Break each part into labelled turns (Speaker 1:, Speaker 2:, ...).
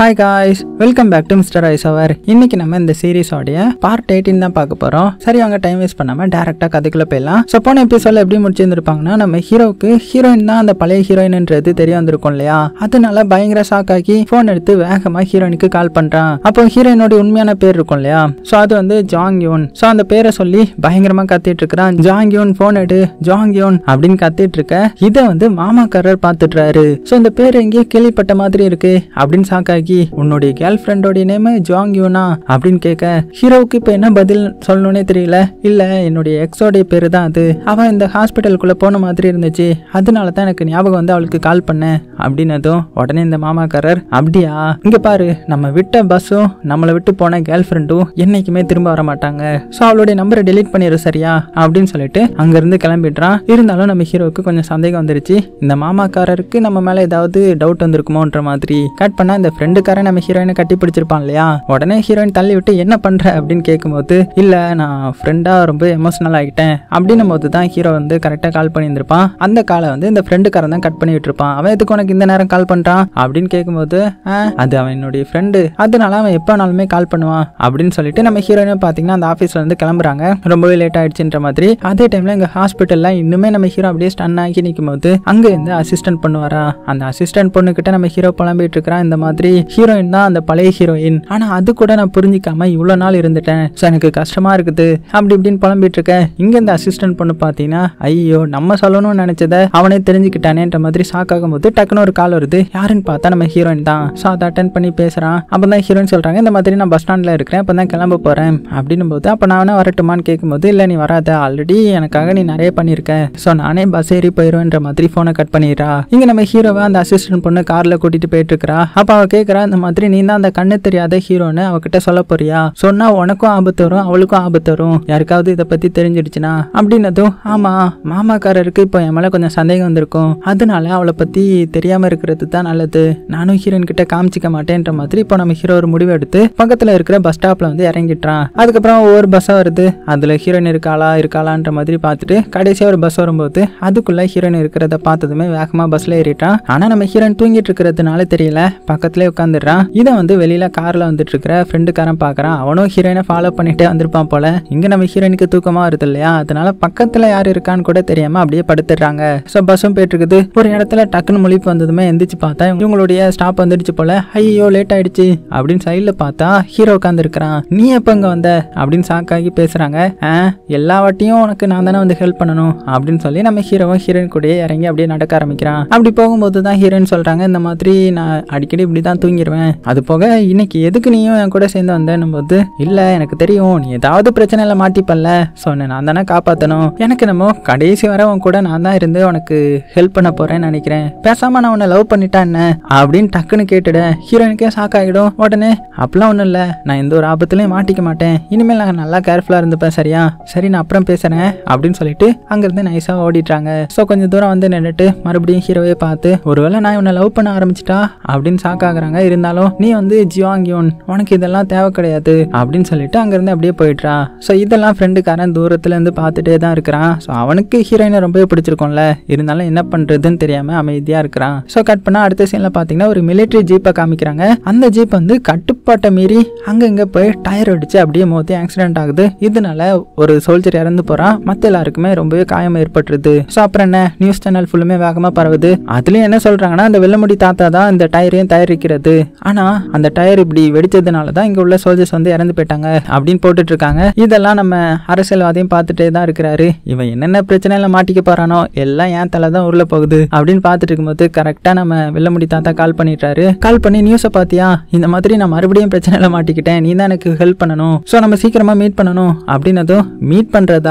Speaker 1: Hi guys, welcome back to mister Ice Hour. இன்னைக்கு நம்ம இந்த சீரிஸோடைய பார்ட் 18 தான் பார்க்க போறோம். சரி, அவங்க டைம் வேஸ்ட் பண்ணாம டைரக்டா கதைக்குள்ள போயிடலாம். ஸோ போன எபிசோட்ல எப்படி முடிச்சிருந்திருப்பாங்கன்னா, நம்ம ஹீரோவுக்கு ஹீரோயின் தான் அந்த பழைய ஹீரோயின்ன்றது தெரிய வந்திருக்கும் இல்லையா. அதனால பயங்கர ஷாக் ஆகி போன் எடுத்து வேகமா ஹீரோயினுக்கு கால் பண்றான். அப்போ ஹீரோயினோட உண்மையான பேர் இருக்கும் இல்லையா, ஸோ அது வந்து ஜாங் யூன். ஸோ அந்த பேரை சொல்லி பயங்கரமா கத்திட்டு இருக்கிறான். ஜாங் யூன் போன் எடு, ஜாங் யூன் அப்படின்னு கத்திட்டு இருக்க இதை வந்து மாமாக்காரர் பார்த்துட்டுறாரு. ஸோ இந்த பேர் எங்கேயோ கேள்விப்பட்ட மாதிரி இருக்கு அப்படின்னு ஷாக் ஆகி, உன்னுடைய கேர்ள் ஃப்ரெண்டோட நேம் ஜாங் யூனா அப்படின்னு கேட்க ஹீரோவுக்கு இப்ப என்ன பதில் சொல்லணும்னே தெரியல. இல்ல, என்னுடைய எக்ஸோடைய பேரு தான் அது. அவன் இந்த ஹாஸ்பிட்டலுக்குள்ள போன மாதிரி இருந்துச்சு, அதனாலதான் எனக்கு ஞாபகம் வந்து அவளுக்கு கால் பண்ணேன் அப்படின்னதும் உடனே இந்த மாமாக்காரர், அப்படியா, இங்க பாரு, நம்ம விட்ட பஸ்ஸும் நம்மளை விட்டு போன கேர்ள் ஃப்ரெண்டும் என்னைக்குமே திரும்ப வர மாட்டாங்க. ஸோ அவளுடைய நம்பரை டெலீட் பண்ணிடு சரியா அப்படின்னு சொல்லிட்டு அங்க இருந்து கிளம்பிடுறான். இருந்தாலும் நம்ம ஹீரோவுக்கு கொஞ்சம் சந்தேகம் வந்துருச்சு. இந்த மாமாக்காரருக்கு நம்ம மேல ஏதாவது டவுட் வந்திருக்குமோன்ற மாதிரி. கட் பண்ணா இந்த ஃப்ரெண்டுக்காரன் நம்ம ஹீரோயினை கட்டி பிடிச்சிருப்பான் இல்லையா. உடனே ஹீரோயின் தள்ளி விட்டு என்ன பண்ற அப்படின்னு கேட்கும்போது, இல்ல நான் ஃப்ரெண்டா ரொம்ப எமோஷனல் ஆகிட்டேன் அப்படின்னும் போது தான் ஹீரோ வந்து கரெக்டா கால் பண்ணியிருந்திருப்பான். அந்த காலை வந்து இந்த ஃப்ரெண்டுக்காரன் தான் கட் பண்ணி விட்டுருப்பான். அவன் எதுக்கு உனக்கு இந்த நேரம் கால் பண்றான் அப்படின்னு கேட்கும்போது, அது அவன் என்னுடைய ஃப்ரெண்டு, அதனால அவன் எப்போனாலுமே கால் பண்ணுவான் அப்படின்னு சொல்லிட்டு நம்ம ஹீரோயினை பாத்தீங்கன்னா அந்த ஆஃபீஸ்ல இருந்து கிளம்புறாங்க. ரொம்பவே லேட் ஆயிடுச்சுன்ற மாதிரி. அதே டைம்ல எங்க ஹாஸ்பிட்டல்ல இன்னுமே நம்ம ஹீரோ அப்படியே ஸ்டன் ஆகி நிற்கும் போது அங்க இருந்து அசிஸ்டன்ட் பண்ணுவாரா. அந்த அசிஸ்டன்ட் பொண்ணு கிட்ட நம்ம ஹீரோ புலம்பிட்டு இருக்கிறான். இந்த மாதிரி ஹீரோயின் தான் அந்த பழைய ஹீரோயின், ஆனா அது கூட நான் புரிஞ்சிக்காம இவ்வளவு நாள் இருந்துட்டேன், ஸோ எனக்கு கஷ்டமா இருக்குது அப்படி இப்படின்னு புலம்பிட்டு இருக்கேன். இங்க இந்த அசிஸ்டன்ட் பொண்ணு பாத்தீங்கன்னா, ஐயோ நம்ம சொல்லணும்னு நினைச்சதை அவனே தெரிஞ்சுக்கிட்டானேன்ற மாதிரி ஷாக் ஆகும் போது டக்குன்னு ஒரு கால் வருது. யாருன்னு பார்த்தா நம்ம ஹீரோயின் தான். ஸோ அதை அட்டன் பண்ணி பேசுறான். அப்பதான் ஹீரோயின் சொல்றாங்க, இந்த மாதிரி நான் பஸ் ஸ்டாண்ட்ல இருக்கிறேன், அப்பதான் கிளம்ப போறேன் அப்படின்னும் போது, அப்ப நான் வேணா வரட்டுமான்னு கேட்கும்போது, இல்ல நீ வராத, ஆல்ரெடி எனக்காக நீ நிறைய பண்ணிருக்கேன், ஸோ நானே பஸ் ஏறி போயிருவேன்ற மாதிரி போனை கட் பண்ணிடுறா. இங்க நம்ம ஹீரோவை அந்த அசிஸ்டன்ட் பொண்ணு கார்ல கூட்டிட்டு போயிட்டு இருக்கா. அப்ப அவ கேட்கறா, இந்த மாதிரி நீ தான் அந்த கண்ணு தெரியாத ஹீரோன்னு அவகிட்ட சொல்ல போறியா, சொன்னா உனக்கும் ஆபத்து வரும் அவளுக்கும் ஆபத்து வரும், யாருக்காவது இதை பத்தி தெரிஞ்சிடுச்சுன்னா அப்படின்னதும், ஆமா மாமாக்காரருக்கு இப்போ என் மேல கொஞ்சம் சந்தேகம் வந்திருக்கும், அதனால அவளை பத்தி தெரியாம இருக்கிறது தான் நல்லது, நானும் ஹீரோயின் கிட்ட காமிச்சிக்க மாட்டேன்ற மாதிரி இப்போ நம்ம ஹீரோ ஒரு முடிவு எடுத்து பக்கத்துல இருக்கிற பஸ் ஸ்டாப்ல வந்து இறங்கிட்டான். அதுக்கப்புறம் ஒவ்வொரு பஸ்ஸா வருது, அதுல ஹீரோயின் இருக்காளான்ற மாதிரி பார்த்துட்டு கடைசியா ஒரு பஸ் வரும்போது அதுக்குள்ள ஹீரோயின் இருக்கிறத பார்த்ததுமே வேகமா பஸ்ல ஏறிட்டான். ஆனா நம்ம ஹீரோயின் தூங்கிட்டு இருக்கிறதுனால தெரியல, பக்கத்துல உட்காந்துடுறான். இதை வந்து வெளியில கார்ல வந்துட்டு இருக்கிற ஃப்ரெண்டுக்காரன் பாக்குறான். அவனும் ஹீரோயினை ஃபாலோ பண்ணிட்டே வந்திருப்பான் போல. இங்க நம்ம ஹீரோயினுக்கு தூக்கமா வருது இல்லையா, அதனால பக்கத்துல யாரு இருக்கான்னு கூட தெரியாம அப்படியே படுத்துடுறாங்க. சோ பஸ்ஸும் போயிட்டு இருக்குது. ஒரு இடத்துல டக்குன்னு முழிப்பு வந்ததுமே எந்திரிச்சு பார்த்தா இவங்களுடைய ஸ்டாப் வந்துடுச்சு போல. ஐயோ லேட் ஆயிடுச்சு அப்படின்னு சைட்ல பார்த்தா ஹீரோ உட்காந்து இருக்கிறான். நீ எப்ப இங்க வந்த அப்படின்னு சாக்காகி பேசுறாங்க. எல்லா வாட்டியும் உனக்கு நான் தானே வந்து ஹெல்ப் பண்ணணும் அப்படின்னு சொல்லி நம்ம ஹீரோவும் ஹீரோயின் கூட இறங்கி அப்படியே நடக்க ஆரம்பிக்கிறான். அப்படி போகும்போது தான் ஹீரோயின் சொல்றாங்க, இந்த மாதிரி நான் அடிக்கடி இப்படிதான் தூங்கிடுவேன், அது போக இன்னைக்கு எதுக்கு நீயும் என் கூட சேர்ந்து வந்தேன்னும் போது, இல்ல எனக்கு தெரியும் நீ ஏதாவது பிரச்சனையில மாட்டிப்பல்ல, சொன்ன நான் தானே காப்பாத்தணும், எனக்கு நம்ம கடைசி வர உன் கூட நான் தான் இருந்து உனக்கு ஹெல்ப் பண்ண போறேன்னு நினைக்கிறேன், பேசாம நான் உன்னை லவ் பண்ணிட்டேன் என்ன அப்படின்னு டக்குன்னு கேட்டுட ஹீரோயினுக்கே ஷாக் ஆகிடும். உடனே அப்பெல்லாம் ஒண்ணும் இல்ல, நான் எந்த ஒரு ஆபத்துலயும் மாட்டிக்க மாட்டேன், இனிமேல் நான் நல்லா கேர்ஃபுல்லா இருந்துப்பேன் சரியா, சரி நான் அப்புறம் பேசுறேன் அப்படின்னு சொல்லிட்டு அங்கிருந்து நைஸா ஓடிட்டாங்க. சோ கொஞ்சம் தூரம் வந்து நின்றுட்டு மறுபடியும் ஹீரோவே பார்த்து, ஒருவேளை நான் உன்னை லவ் பண்ண ஆரம்பிச்சிட்டா அப்படின்னு ஷாக் ஆகுறாங்க. இருந்தாலும் நீ வந்து ஜியாங் யூன், உனக்கு இதெல்லாம் தேவை கிடையாது அப்படின்னு சொல்லிட்டு அங்கிருந்து அப்படியே போயிட்டா. ஸோ இதெல்லாம் ஃப்ரெண்டுக்காரன் தூரத்துல இருந்து பார்த்துட்டே தான் இருக்கிறான். ஸோ அவனுக்கு ஹீரோயினை ரொம்பவே பிடிச்சிருக்கும்ல, இருந்தாலும் என்ன பண்றதுன்னு தெரியாம அமைதியா இருக்கிறான். ஸோ கட் பண்ணா அடுத்த சீன்ல பாத்தீங்கன்னா ஒரு மிலிட்டரி ஜீப்பை காமிக்கிறாங்க. அந்த ஜீப் வந்து கட்டுப்பாட்டை மீறி அங்க இங்க போய் டயர் அடிச்சு அப்படியே மோதி ஆக்சிடென்ட் ஆகுது. இதனால ஒரு சோல்ஜர் இறந்து போறான். மத்த எல்லாருக்குமே ரொம்பவே காயம் ஏற்பட்டுருது. ஸோ அப்புறம் என்ன, நியூஸ் சேனல் ஃபுல்லுமே வேகமா பரவுது. அதுலயும் என்ன சொல்றாங்கன்னா, அந்த வெள்ளமுடி தாத்தா தான் இந்த டயரையும் தயாரிக்கிறது, ஆனா அந்த டயர் இப்படி வெடிச்சதுனாலதான் இங்க உள்ள சோல்ஜர்ஸ் வந்து இறந்து போயிட்டாங்க அப்படின்னு போட்டுட்டு இருக்காங்க. இதெல்லாம் நம்ம அரசியல்வாதியும் பார்த்துட்டே தான் இருக்கிறாரு. இவன் என்னென்ன பிரச்சனையில மாட்டிக்க போறானோ எல்லாம் ஏன் தலை தான் உருள போகுது அப்படின்னு பார்த்துட்டு இருக்கும்போது கரெக்டா நம்ம வெள்ளமுடி தாத்தா கால் பண்ணிட்டாரு. கால் பண்ணி, நியூஸை பாத்தியா, இந்த மாதிரி நான் மறுபடியும் பிரச்சனையில மாட்டிக்கிட்டேன், நீ தான் எனக்கு ஹெல்ப் பண்ணணும், ஸோ நம்ம சீக்கிரமா மீட் பண்ணணும் அப்படின்னதும், மீட்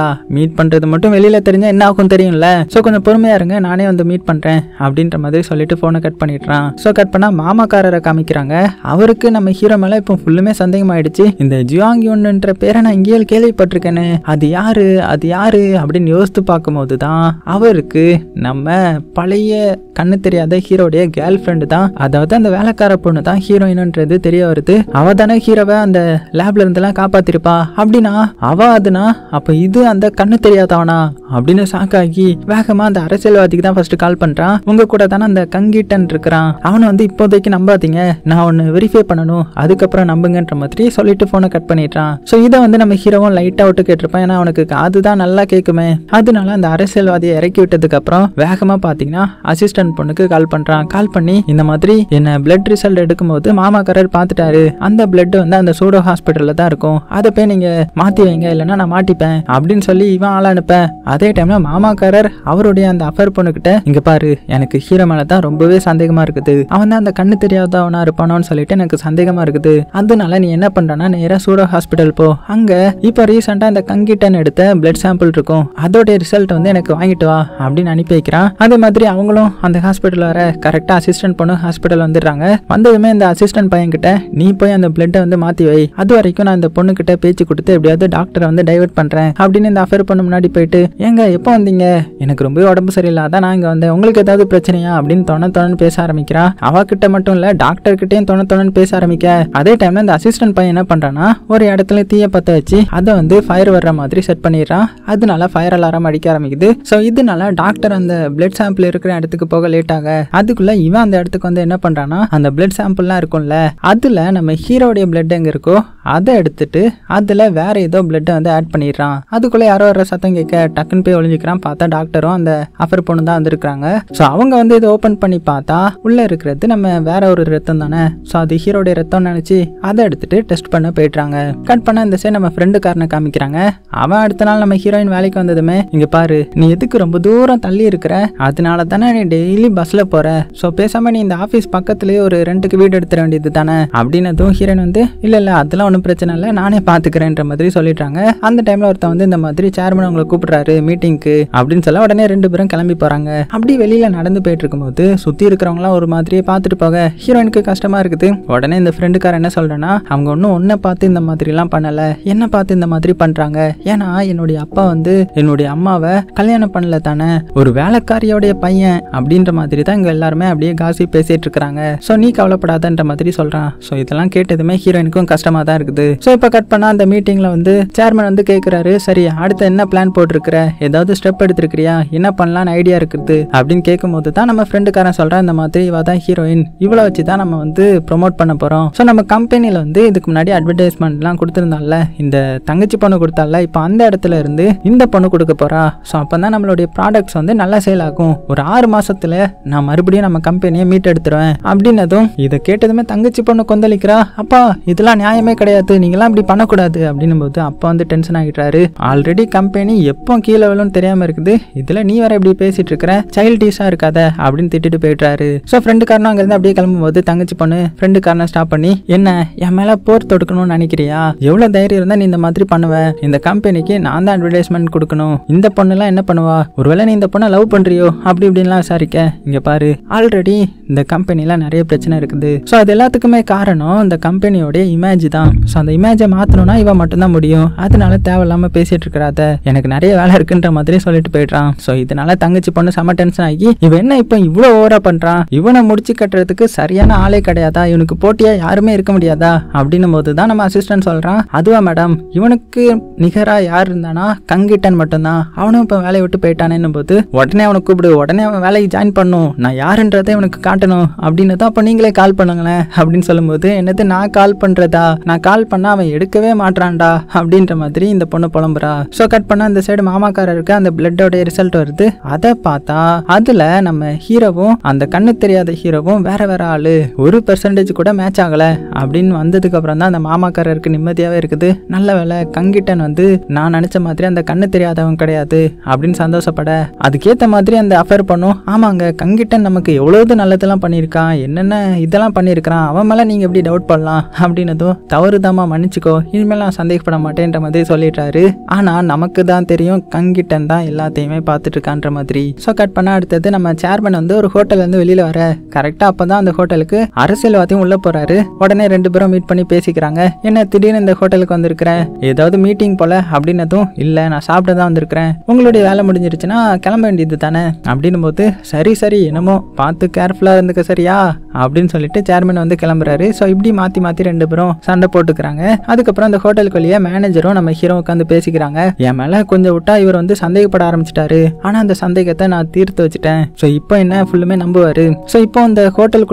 Speaker 1: பண்றது மட்டும் வெளியில தெரிஞ்சா என்ன ஆகும் தெரியும்ல, ஸோ கொஞ்சம் பொறுமையா இருங்க, நானே வந்து மீட் பண்றேன் அப்படின்ற மாதிரி சொல்லிட்டு போனை கட் பண்ணிடுறான். ஸோ கட் பண்ணா மாமாக்காரரை காமிக்கிறாங்க. அவருக்கு நம்ம ஹீரோ மேல இப்போ ஃபுல்லுமே சந்தேகம் ஆயிடுச்சு. இந்த ஜியாங் யூன்ன்ற பேரை நான் இங்கேயே கேள்விப்பட்டிருக்கேன்னு, அது யாரு அப்படின்னு யோசித்து பார்க்கும்போது தான் அவருக்கு நம்ம பழைய கண்ணு தெரியாத ஹீரோடைய கேர்ள் ஃப்ரெண்டு தான், அதாவது அந்த வேலைக்கார பொண்ணு தான் ஹீரோயின்ன்றது தெரிய வருது. அவ தானே ஹீரோவை அந்த லேப்ல இருந்தெல்லாம் காப்பாத்திருப்பா. அப்படின்னா அவ அதுனா அப்ப இது அந்த கண்ணு தெரியாதவனா அப்படின்னு ஷாக்காகி வேகமா அந்த அரசியல்வாதிக்கு தான் ஃபர்ஸ்ட் கால் பண்றான். உங்க கூட தானே அந்த கங்கிட்டன் இருக்கிறான், அவனை வந்து இப்போதைக்கு நம்பாதீங்க, நான் ஒன்னு வெரிஃபை பண்ணணும், அதுக்கப்புறம் நம்புங்கன்ற மாதிரி சொல்லிட்டு போனை கட் பண்ணிட்டான். சோ இதை வந்து நம்ம ஹீரோவும் லைட்டா விட்டு கேட்டிருப்பான், ஏன்னா அவனுக்கு அதுதான் நல்லா கேட்குமே. அதனால அந்த அரசியல்வாதியை இறக்கி விட்டதுக்கு அப்புறம் வேகமா பாத்தீங்கன்னா அசிஸ்டன்ட் பொண்ணுக்கு கால் பண்றான். கால் பண்ணி இந்த மாதிரி என்ன பிளட் ரிசல்ட் எடுக்கும்போது மாமாக்காரர் பாத்துட்டாரு, அந்த பிளட் வந்து அந்த சூடோ ஹாஸ்பிட்டல்ல தான் இருக்கும், அதை போய் நீங்க மாத்தி வைங்க, இல்லைன்னா நான் மாட்டிப்பேன் அப்படின்னு சொல்லி இவன் ஆள அனுப்ப. அதே டைம்ல மாமாக்காரர் அவருடைய அந்த அஃபர் பொண்ணுகிட்ட, இங்க பாரு எனக்கு ஹீரோ மேல தான் ரொம்பவே சந்தேகமா இருக்குது, அவன் தான் அந்த கண்ணு தெரியாதவனா இருப்பானோன்னு சொல்லிட்டு எனக்கு சந்தேகமா இருக்குது. அதனால நீ என்ன பண்றனா நேரா சூடோ ஹாஸ்பிட்டல் போ, அங்க இப்ப ரீசெண்டா இந்த கங்கிட்டன் எடுத்த பிளட் சாம்பிள் இருக்கும், அதோட ரிசல்ட் வந்து எனக்கு வாங்கிட்டு வா அப்படின்னு அனுப்பி வைக்கிறான். அதே மாதிரி அவங்களும் அந்த ஹாஸ்பிட்டல் வர கரெக்டா அசிஸ்டன்ட் பொண்ணு ஹாஸ்பிட்டல் வந்துடுறாங்க. வந்ததுமே இந்த அசிஸ்டன்ட் பையன் கிட்ட, நீ போய் அந்த பிளட்டை வந்து மாத்தி வை, அது வரைக்கும் நான் இந்த பொண்ணு கிட்ட பேச்சு கொடுத்து எப்படியாவது டாக்டரை வந்து டைவர்ட் பண்றேன் அப்படின்னு இந்த அஃபேர் பொண்ணு முன்னாடி போயிட்டு, ஏங்க எப்போ வந்தீங்க, எனக்கு ரொம்ப உடம்பு சரியில்லை, அதான் நான் இங்க வந்தேன், உங்களுக்கு ஏதாவது பிரச்சனையா அப்படின்னு தொணன்னு பேச ஆரம்பிக்கிறா. அவகிட்ட மட்டும் இல்ல டாக்டர் கிட்டையும் தொணன்னு பேச ஆரம்பிக்க. அதே டைம்ல இந்த அசிஸ்டன்ட் பையன் என்ன பண்றான்னா, ஒரு இடத்துல தீய பத்த வச்சு அதை வந்து ஃபயர் வர்ற மாதிரி செட் பண்ணிடுறான். அதனால ஃபயர் அலாரம் அடிக்க ஆரம்பிக்குது. சோ இதனால டாக்டர் அந்த பிளட் சாம்பிள் இருக்கிற இடத்துக்கு போக லேட் ஆக, அதுக்குள்ள இவன் அந்த இடத்துக்கு வந்து என்ன பண்றான்னா, அந்த பிளட் சாம்பிள்லாம் இருக்கும்ல, அதுல நம்ம ஹீரோடைய பிளட் எங்க இருக்கோ அதை எடுத்துட்டு அதுல வேற ஏதோ பிளட் வந்து ஆட் பண்ணிடுறான். அதுக்குள்ள யாரோ வர சத்தம் கேட்க டக்குன்னு போய் ஒளிஞ்சுக்கிறான். பார்த்தா டாக்டரும் அந்த அஃபர் பொண்ணு தான் வந்திருக்காங்க. சோ அவங்க வந்து இதை ஓபன் பண்ணி பார்த்தா உள்ள இருக்கிறது நம்ம வேற ஒரு ரத்தம் தானே. சோ அது ஹீரோடைய ரத்தம் நினைச்சு அதை எடுத்துட்டு டெஸ்ட் பண்ண போயிடுறாங்க. கட் பண்ண இந்த சைடு நம்ம ஃப்ரெண்டுக்காரனை காமிக்கிறாங்க. அவன் அடுத்த நாள் நம்ம ஹீரோயின் வேலைக்கு வந்ததுமே, இங்க பாரு நீ எதுக்கு ரொம்ப தூரம் தள்ளி இருக்கிற, அதனால தானே நீ டெய்லி பஸ்ல போற, சோ பேசாம நீ இந்த ஆபீஸ் பக்கத்துலயே ஒரு ரெண்டுக்கு வீடு எடுத்துட வேண்டியது தானே அப்படின்னதும் ஹீரோயின் வந்து, இல்ல அதெல்லாம் ஒன்றும் பிரச்சனை இல்லை, நானே பாத்துக்கிறேன்ற மாதிரி சொல்லிட்டாங்க. அந்த டைம்ல ஒருத்தன் வந்து இந்த மாதிரி சேர்மன் உங்களை கூப்பிடுறாரு மீட்டிங்க்கு அப்படின்னு சொல்ல உடனே ரெண்டு பேரும் கிளம்பி போறாங்க. அப்படி வெளியில நடந்து போயிட்டு இருக்கும்போது சுத்தி இருக்கிறவங்களாம் ஒரு மாதிரியே பார்த்துட்டு போக ஹீரோயினுக்கு கஷ்டமா இருக்குது. உடனே இந்த ஃப்ரெண்டுக்கார என்ன சொல்றேன்னா, அவங்க ஒன்னும் ஒன்ன பார்த்து இந்த மாதிரி எல்லாம் பண்ணல, என்ன பார்த்து இந்த மாதிரி பண்றாங்க, ஏன்னா என்னுடைய அப்பா வந்து என்னுடைய அம்மாவை கல்யாணம் பண்ணல தானே, ஒரு வேலைக்காரியோடைய பையன் அப்படின்ற மாதிரி தான் இங்க எல்லாருமே அப்படியே காசி பேசிட்டு இருக்காங்க. சோ நீ கவலைப்படாதன்ற மாதிரி சொல்றான். சோ இதெல்லாம் கேட்டதுமே ஹீரோயினுக்கும் கஷ்டமா தான் இருக்குது. சோ இப்ப கட் பண்ணா அந்த மீட்டிங்ல வந்து சேர்மன் வந்து கேக்குறாரு, சரி அடுத்து என்ன பிளான் போட்டிருக்கிற, ஏதாவது ஸ்டெப் எடுத்திருக்கிறியா, என்ன பண்ணலாம்னு ஐடியா இருக்குது அப்படின்னு கேட்கும் போது தான் நம்ம ஃப்ரெண்டுக்காரன் சொல்றான், இந்த மாதிரி இவ தான் ஹீரோயின், இவ்வளவு வச்சு தான் நம்ம வந்து ப்ரொமோட் பண்ண போறோம். சோ நம்ம கம்பெனில வந்து இதுக்கு முன்னாடி அட்வர்டைஸ்மெண்ட் எல்லாம் கொடுத்திருந்தால, இந்த தங்கச்சி பொண்ணு கொடுத்தால, இப்ப அந்த இடத்துல இருந்து இந்த பொண்ணு கொடுக்க போறா. சோ அப்பதான் நம்மளுடைய ப்ராடக்ட்ஸ் வந்து நல்லா சேல் ஆகும், ஒரு 6 மாசத்துல நான் மறுபடியும் நம்ம கம்பெனியை மீட் எடுத்துருவேன் அப்படின்னதும் இதை கேட்டதுமே தங்கச்சி பொண்ணு கொந்தளிக்கிறா. அப்பா இதெல்லாம் நியாயமே கிடையாது, நீங்களாம் இப்படி பண்ணக்கூடாது அப்படின்னு போது அப்பா வந்து டென்ஷன் ஆகிட்டாரு. ஆல்ரெடி கம்பெனி எப்போ கீழே விழுன்னு தெரியாம இருக்குது, இதுல நீ வேற இப்படி பேசிட்டு இருக்கிற, சைல்டிஷா இருக்காத அப்படின்னு திட்டிட்டு போயிட்டாரு. சோ ஃப்ரெண்டுக்காரனும் அங்க இருந்து அப்படியே கிளம்பும் போது தங்கச்சி பொண்ணு ஃப்ரெண்டுக்காரனை ஸ்டாப் பண்ணி, என்ன என் மேல போர் தொடுக்கணும்னு நினைக்கிறியா, எவ்வளவு தைரியம் இருந்தா நீ இந்த மாதிரி பண்ணுவ, இந்த கம்பெனிக்கு நான் தான் அட்வர்டைஸ்மெண்ட் கொடுக்கணும், இந்த பொண்ணு எல்லாம் என்ன பண்ணுவா, ஒருவேளை நீ இந்த பொண்ணை லவ் பண்றியோ அப்படி இப்படின்லாம் விசாரிக்க. இங்க பாரு ஆல்ரெடி இந்த கம்பெனில நிறைய பிரச்சனை இருக்குது. சோ அது எல்லாத்துக்குமே காரணம் இந்த கம்பெனியோட இமேஜ் தான். சோ அந்த இமேஜை மாத்தணும்னா இவன் மட்டும்தான் முடியும், அதனால தேவையில்லாம பேசிட்டு இருக்கிறாத, எனக்கு நிறைய வேலை இருக்குன்ற மாதிரி சொல்லிட்டு போயிடுறான். சோ இதனால தங்கச்சி பொண்ணு செம டென்ஷன் ஆகி, இவன் என்ன இப்ப இவ்வளவு ஓவரா பண்றான், இவனை முடிச்சு கட்டுறதுக்கு சரியான ஆளே கிடையாதா, இவனுக்கு போட்டியா யாருமே இருக்க முடியாதா அப்படின்னும் போதுதான் நம்ம அசிஸ்டன்ட் சொல்றான், அதுவா மேடம் இவனுக்கு நிகரா யார் இருந்தானா கங்கிட்டன் மட்டும்தான், அவனும் இப்ப வேலையை விட்டு போயிட்டானேன்னும் போது உடனே அவனை கூப்பிடு, உடனே அவன் வேலைக்கு ஜாயின் பண்ணும், நான் யாருன்றதை இவனுக்கு காட்டணும் அப்படின்னு தான், அப்ப நீங்களே கால் பண்ணுங்களேன் அப்படின்னு சொல்லும்போது, என்னது நான் கால் பண்றதா, நான் கால் பண்ணா அவன் எடுக்கவே மாட்டான்டா அப்படின்ற மாதிரி இந்த பொண்ணு புலம்புறா. சோ கட் பண்ணா இந்த சைடு மாமாக்காரருக்கு அந்த பிளட்டோட ரிசல்ட் வருது. அதை பார்த்தா அதுல நம்ம ஹீரோவும் அந்த கண்ணு தெரியாத ஹீரோவும் வேற வேற ஆளு, 1% கூட மேட்ச் ஆகல அப்படின்னு வந்ததுக்கு அப்புறம் தான் அந்த மாமாக்காரருக்கு நிம்மதியாவே இருக்குது. நல்ல வேலை கங்கிட்டன் வந்து நான் நினைச்ச மாதிரி அந்த கண்ணு தெரியாதவன் கிடையாது அப்படின்னு சந்தோஷப்பட, அதுக்கேத்த மாதிரி அந்த அஃபேர் பண்ணும், ஆமாங்க கங்கிட்டன் நமக்கு எவ்வளவு நல்லதெல்லாம் பண்ணியிருக்கான், என்னென்ன இதெல்லாம் பண்ணியிருக்கான், அவன் மேல நீங்க எப்படி டவுட் பண்ணலாம் அப்படின்னதும், தவறுதாமா மன்னிச்சுக்கோ, இனிமேல் நான் சந்தேகப்பட மாட்டேன்ற மாதிரி சொல்லிட்டாரு. ஆனா நமக்கு தான் தெரியும் கங்கிட்டன் தான் எல்லாத்தையுமே பார்த்துட்டு இருக்கான்ற மாதிரி. சோ கட் பண்ண அடுத்தது நம்ம சேர்மன் வந்து ஒரு ஹோட்டல்ல இருந்து வெளியில வர, கரெக்டா அப்பதான் அந்த ஹோட்டலுக்கு அரசியல்வாதியும் உள்ள போறாரு. உடனே ரெண்டு பேரும் மீட் பண்ணி பேசிக்கிறாங்க. என்ன திடீர்னு இந்த ஹோட்டலுக்கு வந்திருக்கிறேன், ஏதாவது மீட்டிங் போல அப்படின்னதும், இல்ல நான் சாப்பிட தான் வந்திருக்கிறேன், உங்களுடைய வேலை முடிஞ்சிருச்சுன்னா கிளம்ப வேண்டியது தானே அப்படின்னும் போது, சரி சரி என்னமோ பார்த்து கேர்ஃபுல்லா இருந்துக்க சரியா அப்படின்னு சொல்லிட்டு சேர்மன் வந்து கிளம்புறாரு. சோ இப்படி மாத்தி மாத்தி ரெண்டு பேரும் சண்டை போட்டுக்கிறாங்க. அதுக்கப்புறம் அந்த ஹோட்டலுக்கு வெளியே மேனேஜரும் நம்ம ஹீரோ உட்காந்து பேசிக்கிறாங்க. என் மேல கொஞ்சம் விட்டா இவர் வந்து சந்தேகப்பட ஆரம்பிச்சிட்டாரு, ஆனா அந்த சந்தேகத்தை நான் தீர்த்து வச்சுட்டேன். சோ இப்போ என்ன ஃபுல்லுமே நம்புவாரு. சோ இப்போ அந்த ஹோட்டலுக்குள்ளேயே நான் போக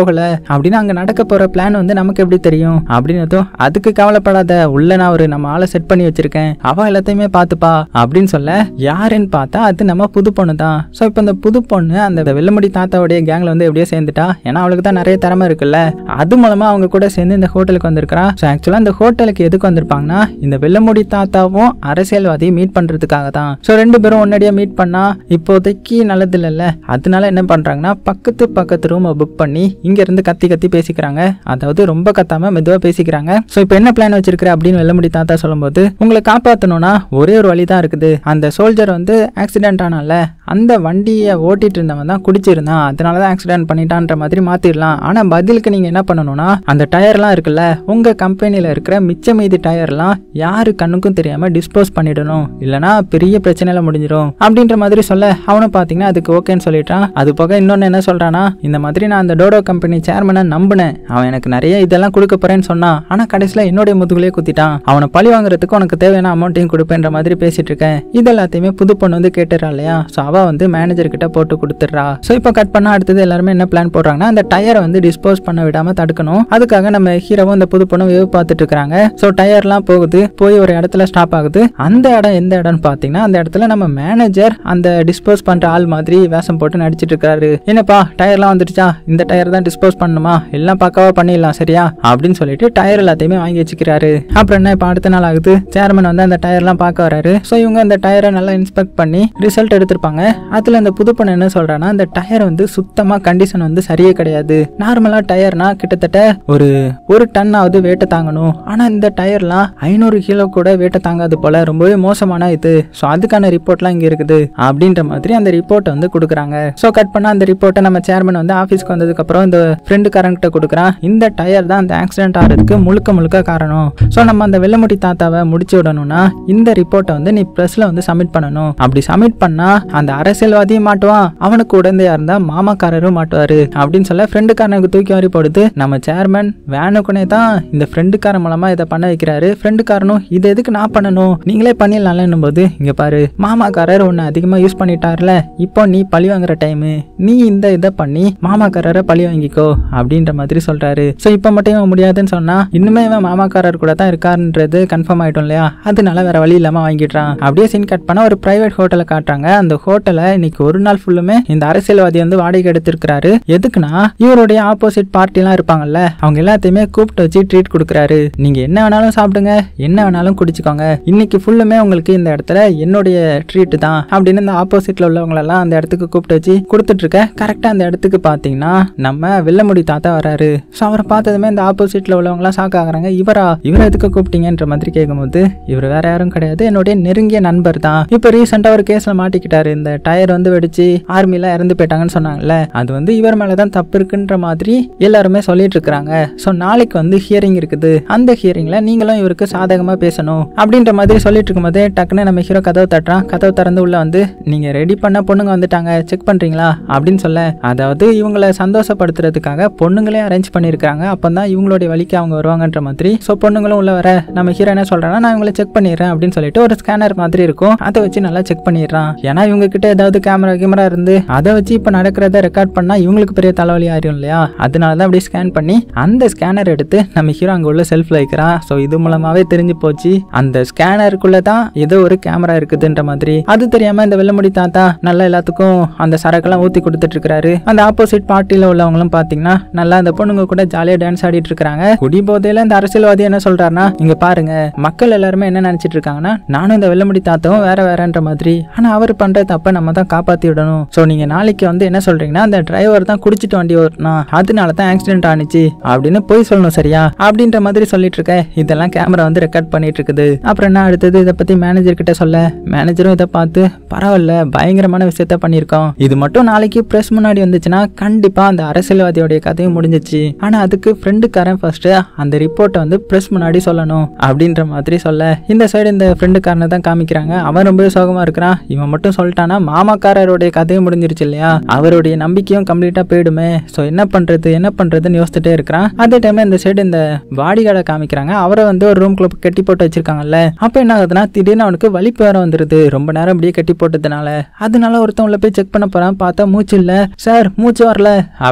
Speaker 1: போகல அப்படின்னு அங்க நடக்க போற பிளான் வந்து நமக்கு எப்படி தெரியும் அப்படின்னதும் அதுக்கு கவலைப்படாத, உள்ள நான் ஒரு நம்ம ஆளை செட் பண்ணி வச்சிருக்கேன், அவ எல்லாத்தையுமே பாத்துப்பா அப்படின்னு சொல்ல யாருன்னு பார்த்தா அது நம்ம புது பொண்ணு தான். ஸோ இப்போ இந்த புது பொண்ணு அந்த வெள்ளமுடி தாத்தாவுடைய கேங்ல வந்து எப்படியோ சேர்ந்துட்டா. ஏன்னா அவளுக்கு தான் நிறைய திறமை இருக்குல்ல, அது மூலமா அவங்க கூட சேர்ந்து இந்த ஹோட்டலுக்கு வந்திருக்கா. ஸோ ஆக்சுவலா இந்த ஹோட்டலுக்கு எதுக்கு வந்திருப்பாங்கன்னா இந்த வெள்ளமுடி தாத்தாவும் அரசியல்வாதியை மீட் பண்றதுக்காக தான். ஸோ ரெண்டு பேரும் ஒன்னடியா மீட் பண்ணா இப்போதைக்கு நல்லது இல்லைல்ல, அதனால என்ன பண்றாங்கன்னா பக்கத்து ரூமை புக் பண்ணி இங்க இருந்து கத்தி கத்தி பேசிக்கிறாங்க. அதாவது ரொம்ப கத்தாம மெதுவா பேசிக்கிறாங்க. ஸோ இப்போ என்ன பிளான் வச்சிருக்கிற அப்படின்னு வெள்ளமுடி தாத்தா சொல்லும்போது, உங்களை காப்பாற்றணும்னா ஒரே ஒரு வழி தான் இருக்குது. அந்த சோல்ஜர் வந்து ஆக்சிடென்ட் ஆனால அந்த வண்டியை ஓட்டிட்டு இருந்தவன் தான் குடிச்சிருந்தான், அதனாலதான் ஆக்சிடென்ட் பண்ணிட்டான்ற மாதிரி மாத்திடலாம். ஆனா பதிலுக்கு நீங்க என்ன பண்ணணும்னா அந்த டயர்லாம் இருக்குல்ல, உங்க கம்பெனில இருக்கிற மிச்ச மீதி டயர்லாம் யாரு கண்ணுக்கும் தெரியாம டிஸ்போஸ் பண்ணிடணும், இல்லனா பெரிய பிரச்சனையில முடிஞ்சிடும் அப்படின்ற மாதிரி சொல்ல அவனும் பாத்தீங்கன்னா அதுக்கு ஓகேன்னு சொல்லிட்டான். அது போக இன்னொன்னு என்ன சொல்றானா, இந்த மாதிரி நான் அந்த டோடோ கம்பெனி சேர்மனை நம்பினேன், அவன் எனக்கு நிறைய இதெல்லாம் கொடுக்க போறேன்னு சொன்னான், ஆனா கடைசியில என்னுடைய முதுகுலயே குத்திட்டான், அவனை பழி வாங்குறதுக்கு உனக்கு தேவையான அமௌண்ட்டையும் கொடுப்பேன்ற மாதிரி பேசிட்டு இருக்கேன். இது எல்லாத்தையுமே புது பொண்ணு வந்து கேட்டுறா இல்லையா. ஸோ அவ வந்து மேனேஜர் கிட்ட போட்டு கொடுத்துட்றா. ஸோ இப்போ கட் பண்ணா அடுத்தது எல்லாருமே என்ன பிளான் போடுறாங்கன்னா அந்த டயரை வந்து டிஸ்போஸ் பண்ண விடாம தடுக்கணும். அதுக்காக நம்ம ஹீரோவும் இந்த புது பொண்ணு வேவ் பார்த்துட்டு இருக்காங்க. ஸோ டயர்லாம் போகுது, போய் ஒரு இடத்துல ஸ்டாப் ஆகுது. அந்த இடம் எந்த இடம்னு பார்த்தீங்கன்னா அந்த இடத்துல நம்ம மேனேஜர் அந்த டிஸ்போஸ் பண்ற ஆள் மாதிரி வேஷம் போட்டு நடிச்சிட்டு இருக்காரு. என்னப்பா டயர்லாம் வந்துடுச்சா, இந்த டயர் தான் டிஸ்போஸ் பண்ணணுமா, எல்லாம் பக்காவா பண்ணிடலாம் சரியா அப்படின்னு சொல்லிட்டு டயர் எல்லாத்தையுமே வாங்கி வச்சுக்கிறாரு. அப்புறம் என்ன இப்போ அடுத்த நாள் ஆகுது, சேர்மன் வந்து அந்த டயர்லாம் பார்க்க வராரு. ஸோ இவங்க அந்த டயரை நல்லா இன்ஸ்பெக்ட் பண்ணி ரிசல்ட் எடுத்திருப்பாங்க. அதுல இந்த புது பொண்ணு என்ன சொல்றான்னா, அந்த டயர் வந்து சுத்தமா கண்டிஷன் வந்து சரியே கிடையாது. நார்மலா டயர்னா கிட்டத்தட்ட ஒரு டன் ஆகுது வேட்டை தாங்கணும், ஆனா இந்த டயர்லாம் 500 கிலோ கூட வேட்டை தாங்காது போல, ரொம்பவே மோசமான இது. ஸோ அதுக்கான ரிப்போர்ட்லாம் இங்க இருக்குது அப்படின்ற மாதிரி அந்த ரிப்போர்ட்டை வந்து கொடுக்குறாங்க. ஸோ கட் பண்ணா அந்த ரிப்போர்ட்டை நம்ம சேர்மன் வந்து ஆஃபீஸ்க்கு வந்ததுக்கு அப்புறம் இந்த ஃப்ரெண்டுக்காரங்கிட்ட கொடுக்குறான். இந்த டயர் தான் அந்த ஆக்சிடென்ட் ஆகிறதுக்கு முழுக்க காரணம். ஸோ நம்ம அந்த வெள்ளமுடி தாத்தாவை முடிச்சு விடணும்னா இந்த ரிப்போர்ட்டை வந்து நீ பிரஸ்ல வந்து சப்மிட் பண்ணணும். அப்படி சப்மிட் பண்ணா அந்த அரசியல்வாதியும் மாட்டுவான், அவனுக்கு உடந்தையா இருந்தா மாமாக்காரரும் மாட்டுவாரு அப்படின்னு சொல்ல ஃப்ரெண்டுக்காரனுக்கு தூக்கி வாரி போடுது. நம்ம சேர்மன் வேணுக்குனே தான் இந்த ஃப்ரெண்டுக்காரன் மூலமா இதை பண்ண வைக்கிறாரு. ஃப்ரெண்டுக்காரனும் இது எதுக்கு நான் பண்ணணும், நீங்களே பண்ணிடலாம்னு போது, இங்க பாரு மாமாக்காரர் ஒன்னு அதிகமா யூஸ் பண்ணிட்டார்ல, இப்போ நீ பழி வாங்குற டைமு, நீ இந்த இதை பண்ணி மாமாக்காரரை பழி வாங்கிக்கோ அப்படின்ற மாதிரி சொல்றாரு. ஸோ இப்போ மட்டும் இவன் முடியாதுன்னு சொன்னா இன்னுமே இவன் மாமாக்காரர் கூட தான் இருக்காருன்றது கன்ஃபார்ம் ஆயிட்டோம் இல்லையா, அதனால வேற வழி இல்லாம வாங்கிடுறான். அப்படியே சீன் கட் பண்ண ஒரு பிரைவேட் ஹோட்டலை காட்டுறாங்க. அந்த ஹோட்டலை இன்னைக்கு ஒரு நாள் ஃபுல்லுமே இந்த அரசியல்வாதி வந்து வாடகை எடுத்திருக்கிறாரு. எதுக்குன்னா இவருடைய ஆப்போசிட் பார்ட்டி எல்லாம் இருப்பாங்கல்ல, அவங்க எல்லாத்தையுமே கூப்பிட்டு வச்சு ட்ரீட் கொடுக்குறாரு. நீங்க என்ன வேணாலும் சாப்பிடுங்க, என்ன வேணாலும் குடிச்சுக்கோங்க, இன்னைக்கு ஃபுல்லுமே உங்களுக்கு இந்த இடத்துல என்னுடைய ட்ரீட் தான் அப்படின்னு இந்த ஆப்போசிட்ல உள்ளவங்களெல்லாம் அந்த இடத்துக்கு கூப்பிட்டு வச்சு கொடுத்துட்டு இருக்க. கரெக்டா அந்த இடத்துக்கு பாத்தீங்கன்னா நம்ம வெள்ளமுடி தாத்தா வராரு. ஸோ அவரை பார்த்ததுமே இந்த ஆப்போசிட்ல உள்ளவங்க எல்லாம் ஷாக் ஆகுறாங்க. இவரை எதுக்கு கூப்பிட்டீங்கன்ற மாதிரி கேட்கும்போது, இவர் வேற யாரும் கிடையாது, என்னுடைய நெருங்கிய நண்பர் தான். இப்போ ரீசெண்டா ஒரு கேஸ்ல மாட்டிக்கிட்டாரு. இந்த டயர் வந்து வெடிச்சு ஆர்மில இறந்து போயிட்டாங்கன்னு சொன்னாங்கல்ல, அது வந்து இவர் மேலதான் தப்பு இருக்குன்ற மாதிரி எல்லாருமே சொல்லிட்டு இருக்காங்க. ஸோ நாளைக்கு வந்து ஹியரிங் இருக்குது, அந்த ஹியரிங்ல நீங்களும் இவருக்கு சாதகமா பேசணும் அப்படின்ற மாதிரி சொல்லிட்டு இருக்கும்போது டக்குன்னு நம்ம ஹீரோ கதவு தட்டுறான். கதவு திறந்து உள்ள வந்து, நீங்க ரெடி பண்ண பொண்ணுங்க வந்துட்டாங்க, செக் பண்றீங்களா அப்படின்னு சொல்ல, அதாவது இவங்களை சந்தோஷப்படுத்துறதுக்காக பொண்ணுங்களே அரேஞ்ச் பண்ணிருக்காங்க, அப்பதான் இவங்களுடைய வழிக்கு அவங்க வருவாங்கன்ற மாதிரி. ஸோ பொண்ணுங்களும் உள்ள வர நம்ம ஹீரோ என்ன சொல்றான்னா, நான் இவங்களை செக் பண்ணிடுறேன் அப்படின்னு சொல்லிட்டு ஒரு ஸ்கேனர் மாதிரி இருக்கும், அதை வச்சு நல்லா செக் பண்ணிடுறான். ஏன்னா இவங்க கிட்ட ஏதாவது கேமரா இருந்து அதை வச்சு இப்ப நடக்கிறத ரெக்கார்ட் பண்ணா இவங்களுக்கு பெரிய தலைவலி ஆயிரும் இல்லையா, அதனாலதான் அப்படி ஸ்கேன் பண்ணி அந்த ஸ்கேனர் எடுத்து நம்ம ஹீரோ அங்க உள்ள செல்ஃப்ல வைக்கிறான். ஸோ இது மூலமாவே தெரிஞ்சு போச்சு அந்த ஸ்கேனருக்குள்ள தான் ஏதோ ஒரு கேமரா இருக்குதுன்ற மாதிரி. அது தெரியாம இந்த வெள்ளமுடி தாத்தா நல்லா எல்லாத்துக்கும் அந்த சரக்கெல்லாம் ஊத்தி கொடுத்துட்டு இருக்காரு. அந்த ஆப்போசிட் பார்ட்டில உள்ளவங்களும் பாத்தீங்கன்னா நல்லா அந்த பொண்ணுங்க கூட ஜாலியா டான்ஸ் ஆடிட்டு இருக்காங்க. குடி போதையில இந்த அரசியல்வாதி என்ன சொல்றாருன்னா, இங்க பாருங்க மக்கள் எல்லாருமே என்ன நினைச்சிட்டு இருக்காங்கன்னா, நானும் இந்த வெள்ளமுடி தாத்தாவும் வேறன்ற மாதிரி, ஆனா அவர் பண்ற தப்ப நம்ம தான் காப்பாத்தி விடணும். சோ நீங்க நாளைக்கு வந்து என்ன சொல்றீங்கன்னா, அந்த டிரைவர் தான் குடிச்சிட்டு வண்டி ஓட்டினா, அதனால தான் ஆக்சிடென்ட் ஆனிச்சு அப்படின்னு போய் சொல்லணும் சரியா அப்படின்ற மாதிரி சொல்லிட்டு இருக்க. இதெல்லாம் கேமரா வந்து ரெக்கார்ட் பண்ணிட்டு இருக்குது. அப்புறம் என்ன அடுத்தது இதை பத்தி மேனேஜர் கிட்ட சொல்ல, மேனேஜரும் இதை பார்த்து பரவாயில்ல பயங்கரமான விஷயத்த பண்ணிருக்கோம், இது மட்டும் நாளைக்கு பிரஸ் முன்னாடி வந்துச்சுன்னா கண்டிப்பா அந்த அரசியல்வாதியோடைய கதையும் முடிஞ்சிச்சு, ஆனா அதுக்கு ஃப்ரெண்டுக்காரன் ஃபர்ஸ்ட் அந்த ரிப்போர்ட்டை வந்து பிரஸ் முன்னாடி சொல்லணும் அப்படின்ற மாதிரி சொல்ல, இந்த சைடு இந்த ஃப்ரெண்டுக்காரனை தான் காமிக்கிறாங்க. அவன் ரொம்ப சோகமா இருக்கிறான். இவன் மட்டும் சொல்லிட்டானா மாமாக்காரருடைய கதையும் முடிஞ்சிருச்சு இல்லையா, அவருடைய நம்பிக்கையும் கம்ப்ளீட்டா போயிடுமே. சோ என்ன பண்றதுன்னு யோசிச்சுட்டே இருக்கிறான். அதே டைம்ல இந்த சைடு இந்த பாடி கார்டை காமிக்கிறாங்க. அவரை வந்து ஒரு ரூம்குள்ள கட்டி போட்டு வச்சிருக்காங்கல்ல. அப்ப என்ன ஆகுதுன்னா திடீர்னு அவனுக்கு வலிப்பு வேற வந்துருது, ரொம்ப நேரம் அப்படியே கட்டி போட்டதுனால. அதனால ஒருத்தவங்கள போய் செக் பண்ண போறான். பார்த்தா மூச்சு இல்ல, சார் மூச்சு வரல அப்படின்னு கேமரா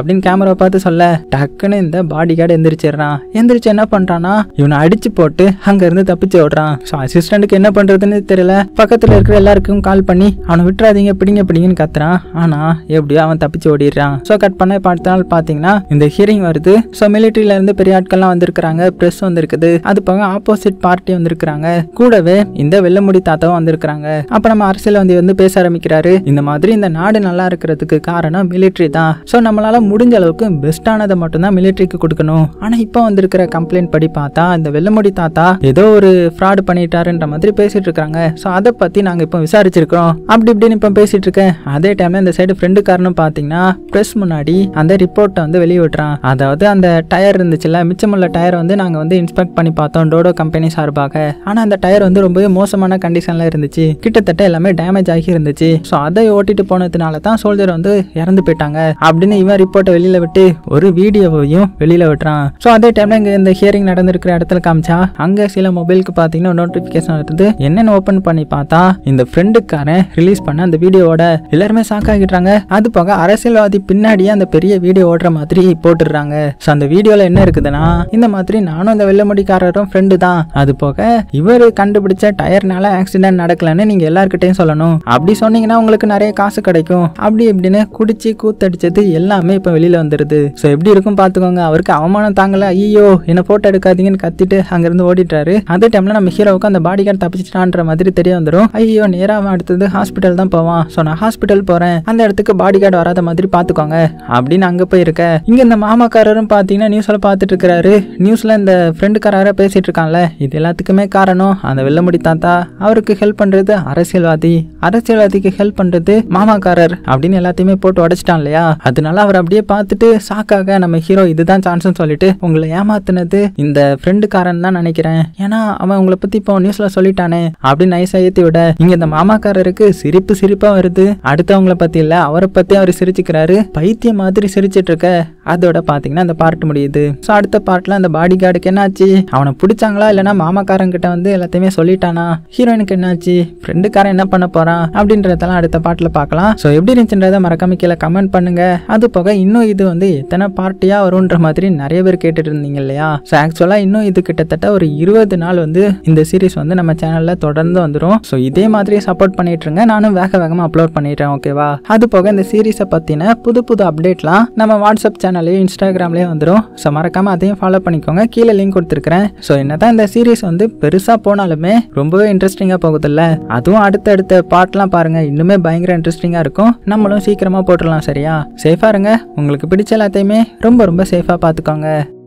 Speaker 1: கேமரா பார்த்து சொல்ல டக்குன்னு இந்த பாடி கார்டு எந்திரிச்சிடறான். எந்திரிச்சு என்ன பண்றான்னா இவனை அடிச்சு போட்டு அங்க இருந்து தப்பிச்சு ஓடுறான். ஸோ அசிஸ்டன்ட்டுக்கு என்ன பண்றதுன்னு தெரியல. பக்கத்துல இருக்கிற எல்லாருக்கும் கால் பண்ணி அவனை விட்டுறாதீங்க, பிடிங்க பிடிங்கன்னு கத்துறான். ஆனா எப்படியோ அவன் தப்பிச்சு ஓடிடுறான். ஸோ கட் பண்ண பார்த்தால் பாத்தீங்கன்னா இந்த ஹியரிங் வருது. ஸோ மிலிட்டரியில இருந்து பெரிய ஆட்கள்லாம் வந்திருக்காங்க, பிரஸ் வந்திருக்குது. அது போக ஆப்போசிட் பார்ட்டி வந்திருக்காங்க, கூடவே இந்த வெள்ளமுடி தாத்தாவும் வந்திருக்காங்க. அப்ப நம்ம அரசியல் வந்து பேச ஆரம்பிக்கிறாரு. இந்த மாதிரி இந்த நாடு நல்லா இருக்கிறதுக்கு காரணம் மிலிட்டரி தான். ஸோ நம்மளால முடிஞ்ச அளவுக்கு பெஸ்டானதை மட்டும்தான் மிலிட்டரிக்கு கொடுக்கணும். ஆனா இப்போ வந்திருக்கிற கம்ப்ளைண்ட் படி பார்த்தா இந்த வெள்ளமுடி தாத்தா ஏதோ ஒரு ஃப்ராட் பண்ணிட்டாருன்ற மாதிரி பேசிட்டு இருக்காங்க. ஸோ அதை பத்தி நாங்க இப்போ விசாரிச்சிருக்கோம் அப்படி இப்படின்னு இப்போ பேசிட்டு இருக்கேன். அதே டைம்ல இந்த சைடு ஃப்ரெண்டுக்காரனும் பாத்தீங்கன்னா பிரஸ் முன்னாடி அந்த ரிப்போர்ட்டை வந்து வெளியே விட்டுறான். அதாவது அந்த டயர் இருந்துச்சுல, மிச்சமுள்ள டயர் வந்து நாங்க வந்து இன்ஸ்பெக்ட் பண்ணி பார்த்தோம் டோடோ கம்பெனி சார்பாக. ஆனா அந்த டயர் வந்து ரொம்பவே மோசமான கண்டிஷன்ல இருந்துச்சு, கிட்டத்தட்ட எல்லாமே டேமேஜ் ஆகி இருந்துச்சு. ஸோ அதை ஓட்டிட்டு போனதுனால தான் சோல்ஜர் வந்து இறந்து போயிட்டாங்க அப்படின்னு இவன் ரிப்போர்ட்டை வெளியில விட்டு ஒரு வீடியோவையும் வெளியில விட்டுறான். ஸோ அதே டைம்ல இங்க இந்த ஹியரிங் நடந்திருக்கிற இடத்துல காமிச்சா அங்க சில மொபைலுக்கு பாத்தீங்கன்னா நோட்டிபிகேஷன் வருது. என்னன்னு ஓபன் பண்ணி பார்த்தா இந்த ஃப்ரெண்டுக்காரன் ரிலீஸ் பண்ண அந்த வீடியோவோட எல்லாருமே ஷாக் ஆகிடுறாங்க. அது போக அரசியல்வாதி பின்னாடியே அந்த பெரிய வீடியோ ஓடுற மாதிரி போட்டுடுறாங்க. ஸோ அந்த வீடியோல என்ன இருக்குதுன்னா இந்த மாதிரி நானும் இந்த வெள்ளமுடிக்காரரும் ஃப்ரெண்டு தான், அது போக இவர் கண்டுபிடிச்ச டயர்னால ஆக்சிடென்ட் நடக்கலன்னு நீங்க எல்லார்கிட்டையும் சொல்லணும், அப்படி சொன்னீங்கன்னா உங்களுக்கு நிறைய காசு கிடைக்கும் அப்படி இப்படின்னு குடிச்சு கூத்தடிச்சது எல்லாமே இப்ப வெளியில வந்துருது. ஸோ எப்படி இருக்கும் பாத்துக்கோங்க. அவருக்கு அவமானம் தாங்கல, ஐயோ என்ன போட்டோ எடுக்காதீங்கன்னு கத்திட்டு அங்கிருந்து ஓடிட்டாரு. அதே டைம்ல நம்ம ஹீரோவுக்கு அந்த பாடி கார்டு தப்பிச்சிட்டான்ற மாதிரி தெரிய வந்துடும். ஐயோ நேரா அடுத்தது ஹாஸ்பிட்டல் தான் போவான். ஸோ நான் ஹாஸ்பிட்டல் போறேன், அந்த இடத்துக்கு பாடி கார்டு வராத மாதிரி பாத்துக்கோங்க அப்படின்னு அங்க போயிருக்க. இங்க இந்த மாமாக்காரரும் பாத்தீங்கன்னா நியூஸ்ல பாத்துட்டு இருக்காரு. நியூஸ்ல இந்த ஃப்ரெண்டுக்காரர பேசிட்டு இருக்கான்ல, இது எல்லாத்துக்குமே காரணம் அந்த வெள்ளமுடி தாத்தா. அவருக்கு ஹெல்ப் பண்றது அரசியல்வாதி, அரசியல்வாதிக்கு ஹெல்ப் பண்றது மாமாக்காரர் அப்படின்னு எல்லாத்தையுமே போட்டு உடைச்சிட்டான் இல்லையா. அதனால அவர் அப்படியே பார்த்துட்டு ஷாக்காக நம்ம ஹீரோ இதுதான் சான்ஸ்னு சொல்லிட்டு உங்களை ஏமாத்துனது இந்த ஃப்ரெண்டுக்காரன் தான் நினைக்கிறேன், ஏன்னா அவன் உங்களை பத்தி இப்போ நியூஸ்ல சொல்லிட்டானே அப்படின்னு நைஸா ஏத்தி விட இங்க இந்த மாமாக்காரருக்கு சிரிப்பா வருது. அடுத்தவங்கள பத்தி இல்ல அவரை பத்தி அவர் சிரிச்சுக்கிறாரு. பைத்தியம் மாதிரி சிரிச்சிட்டு இருக்க. அதோட பாத்தீங்கன்னா அந்த பார்ட் முடியுது. ஸோ அடுத்த பார்ட்ல அந்த பாடி கார்டுக்கு என்னாச்சு, அவனை பிடிச்சாங்களா இல்லைன்னா மாமாக்காரன் கிட்ட வந்து எல்லாத்தையுமே சொல்லிட்டானா, ஹீரோயினுக்கு என்னாச்சு, ஃப்ரெண்டுக்காரன் என்ன பண்ண போறான் அப்படின்றதெல்லாம் அடுத்த பார்ட்ல பார்க்கலாம். ஸோ எப்படி இருந்துச்சுன்றதை மறக்காம கீழே கமெண்ட் பண்ணுங்க. அது போக இன்னும் இது வந்து எத்தனை பார்ட்டியா வரும்ன்ற மாதிரி நிறைய பேர் கேட்டுட்டு இருந்தீங்க இல்லையா. ஸோ ஆக்சுவலா இன்னும் இது கிட்டத்தட்ட ஒரு 20 நாள் வந்து இந்த சீரிஸ் வந்து நம்ம சேனல்ல தொடர்ந்து வந்துடும். ஸோ இதே மாதிரி சப்போர்ட் பண்ணிட்டு இருங்க, நானும் வேகமா அப்லோட் பண்ணிடுறேன். ஓகேவா. அது போக இந்த சீரிஸை பத்தின புது அப்டேட்லாம் நம்ம வாட்ஸ்அப் சேனல்லையும் இன்ஸ்டாகிராம்லயும் வந்துடும். ஸோ மறக்காம அதையும் ஃபாலோ பண்ணிக்கோங்க, கீழே லிங்க் கொடுத்துருக்கேன். ஸோ என்னதான் இந்த சீரிஸ் வந்து பெருசா போனாலுமே ரொம்பவே இன்ட்ரெஸ்டிங்கா போகுதுல்ல, அதுவும் அடுத்த பார்ட்லாம் பாருங்க இன்னுமே பயங்கர இன்ட்ரெஸ்டிங்கா இருக்கும். நம்மளும் சீக்கிரமா போட்டுடலாம். சரியா, சேஃபா இருங்க, உங்களுக்கு பிடிச்ச எல்லாத்தையுமே ரொம்ப சேஃபா பாத்துக்கோங்க.